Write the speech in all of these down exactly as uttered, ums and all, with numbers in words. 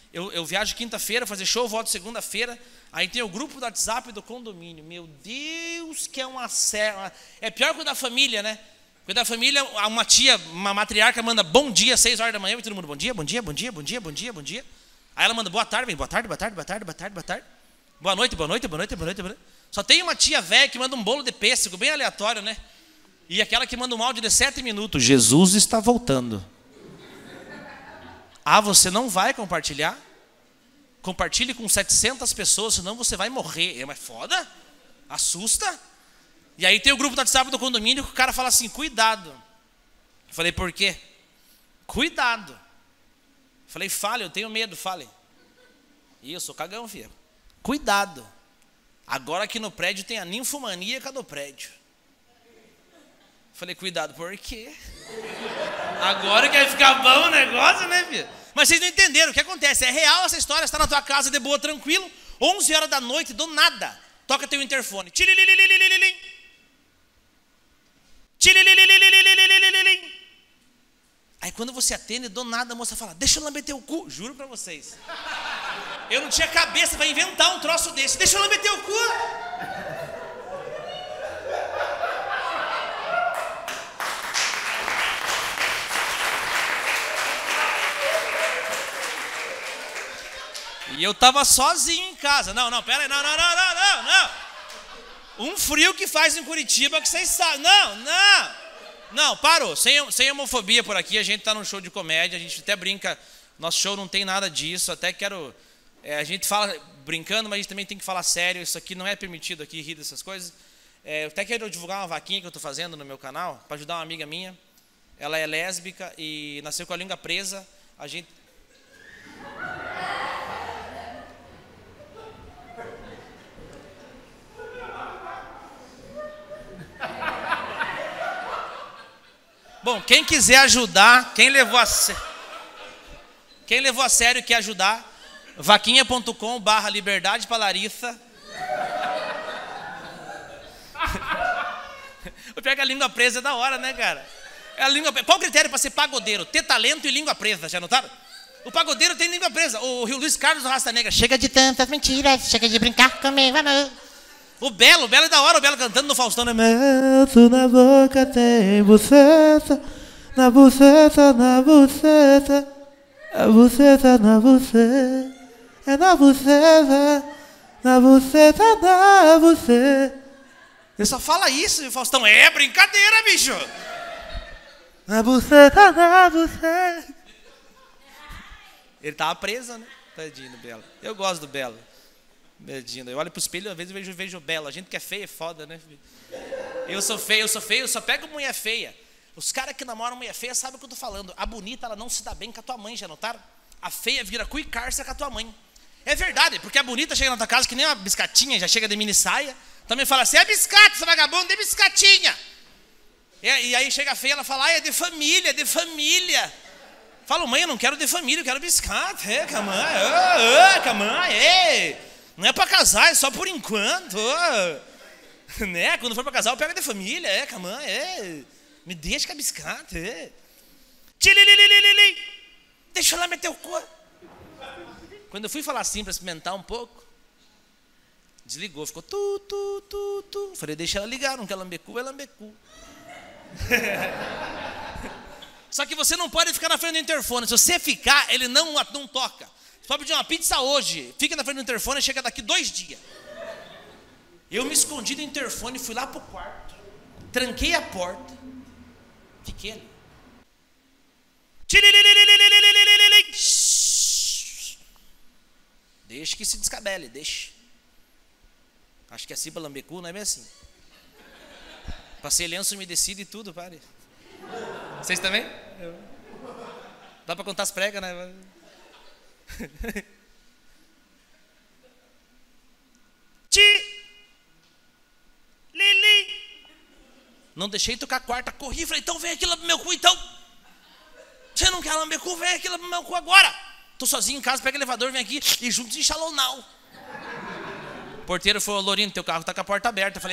Eu, eu viajo quinta-feira, fazer show, volto segunda-feira. Aí tem o grupo do WhatsApp do condomínio. Meu Deus, que é uma serra. É pior que o da família, né? Porque da família, uma tia, uma matriarca manda bom dia, seis horas da manhã, e todo mundo, bom dia, bom dia, bom dia, bom dia, bom dia, bom dia. Aí ela manda boa tarde, vem, boa tarde, boa tarde, boa tarde, boa tarde, boa tarde. Boa noite, boa noite, boa noite, boa noite, boa noite. Só tem uma tia velha que manda um bolo de pêssego, bem aleatório, né? E aquela que manda um áudio de sete minutos. Jesus está voltando. Ah, você não vai compartilhar? Compartilhe com setecentas pessoas, senão você vai morrer. É mais foda? Assusta? E aí tem o grupo do WhatsApp do condomínio que o cara fala assim, cuidado. Eu falei, por quê? Cuidado. Eu falei, fale, eu tenho medo, fale. Ih, eu sou cagão, filho. Cuidado. Agora aqui no prédio tem a ninfomaníaca do prédio. Eu falei, cuidado, por quê? Agora que vai ficar bom o negócio, né, filho? Mas vocês não entenderam o que acontece. É real essa história, você está na tua casa de boa, tranquilo, onze horas da noite, do nada, toca teu interfone. Tchililililililililin. Tchililililililililin. Aí quando você atende, do nada a moça fala, deixa eu lamber teu cu. Juro pra vocês. Eu não tinha cabeça para inventar um troço desse. Deixa eu lamber teu cu. E eu tava sozinho em casa. Não, não, pera aí, não, não, não, não, não, não. Um frio que faz em Curitiba que vocês sabem. Não, não. Não, parou. Sem, sem homofobia por aqui, a gente tá num show de comédia, a gente até brinca. Nosso show não tem nada disso, até quero... É, a gente fala brincando, mas a gente também tem que falar sério. Isso aqui não é permitido aqui, rir dessas coisas. É, eu até quero divulgar uma vaquinha que eu tô fazendo no meu canal, para ajudar uma amiga minha. Ela é lésbica e nasceu com a língua presa. A gente... Bom, quem quiser ajudar, quem levou a sério, quem levou a sério e quer ajudar, vaquinha ponto com barra liberdade para Larissa. O pior é que a língua presa é da hora, né, cara? É a língua... Qual o critério para ser pagodeiro? Ter talento e língua presa, já notaram? O pagodeiro tem língua presa. O Luiz Carlos do Rasta Negra, chega de tantas mentiras, chega de brincar comigo, vamos. O Belo, o Belo é da hora, o Belo cantando no Faustão, né? Meto na boca tem buceta, na buceta, na buceta, a buceta, na buceta, é na buceta, na buceta, na buceta. Ele só fala isso, e o Faustão, é brincadeira, bicho. Na buceta, na buceta. Ele tava preso, né? Tadinho do Belo. Eu gosto do Belo. Eu olho pro espelho, às vezes eu vejo, vejo o Belo. A gente que é feia é foda, né? Eu sou feio, eu sou feio, eu só pego mulher feia. Os caras que namoram mulher feia sabem o que eu tô falando. A bonita, ela não se dá bem com a tua mãe, já notaram? A feia vira cu e carça com a tua mãe. É verdade, porque a bonita chega na tua casa que nem uma biscatinha, já chega de mini saia. Também fala assim, é biscate, essa vagabunda, é biscatinha. E, e aí chega a feia, ela fala, ah, é de família, é de família. Falo, mãe, eu não quero de família, eu quero biscate. É, camã, é, é, camã, é. Não é pra casar, é só por enquanto. Oh. Né? Quando for pra casar, eu pego de família. É, camã, é. Me deixa com a biscate, é. Tchilililililili. Deixa eu lá meter o cu. Quando eu fui falar assim pra experimentar um pouco, desligou, ficou tu, tu, tu, tu. Falei, deixa ela ligar, não quer lamber cu, vai lamber cu. Só que você não pode ficar na frente do interfone. Se você ficar, ele não, não toca. Só pedir uma pizza hoje, fica na frente do interfone e chega daqui dois dias. Eu me escondi do interfone, fui lá pro quarto, tranquei a porta, fiquei ali. Deixa que se descabele, deixa. Acho que é assim pra lambecu, não é bem assim. Passei lenço umedecido e tudo, pare. Vocês também? Eu. Dá pra contar as pregas, né? Ti Lili. Não deixei tocar a quarta, corri, falei, então vem aqui lá pro meu cu, então. Você não quer lamber cu, vem aqui lá pro meu cu agora. Tô sozinho em casa, pega o elevador, vem aqui e juntos em Shallow Now. O porteiro falou, Lourinho, teu carro tá com a porta aberta. Eu falei,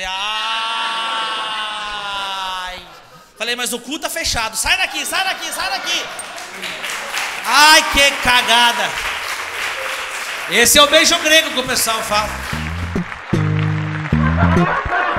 ai. Falei, mas o cu tá fechado, sai daqui, sai daqui, sai daqui. Ai, que cagada. Esse é o beijo grego que o pessoal fala.